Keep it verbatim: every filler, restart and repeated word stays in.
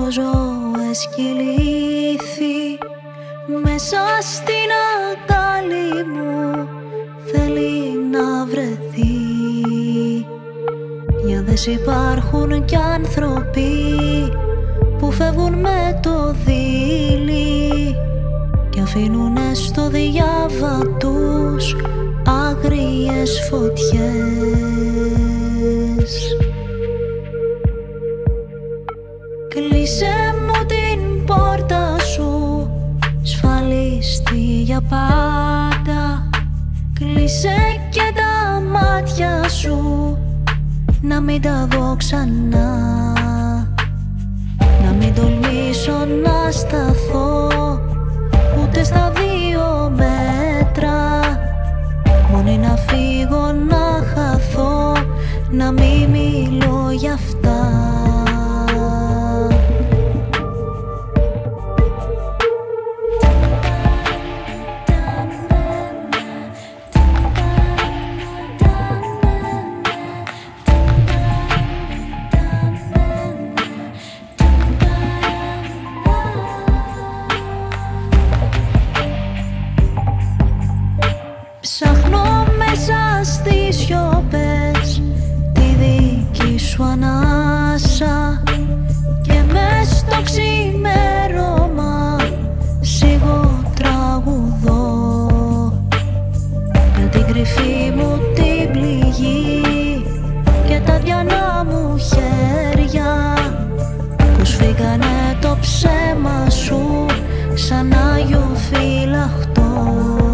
ζωές κυλήθη μέσα στην αγκάλι μου, θέλει να βρεθεί. Για δες υπάρχουν κι άνθρωποι που φεύγουν με το δίλη κι αφήνουνε στο διάβα τους άγριες φωτιές. Κλείσε μου την πόρτα σου, σφαλίστη για πάντα. Κλείσε και τα μάτια σου, να μην τα δω ξανά. Να μην τολμήσω να σταθώ ούτε στα δύο μέτρα. Μόνη να φύγω, να χαθώ, να μην μιλώ γι' αυτά. Ψάχνω μέσα στις σιωπές τη δική σου ανάσα και μες στο ξημέρωμα σιγό τραγουδώ για την κρυφή μου την πληγή και τα διανά μου χέρια που σφίγγανε το ψέμα σου σαν Άγιο φυλαχτό.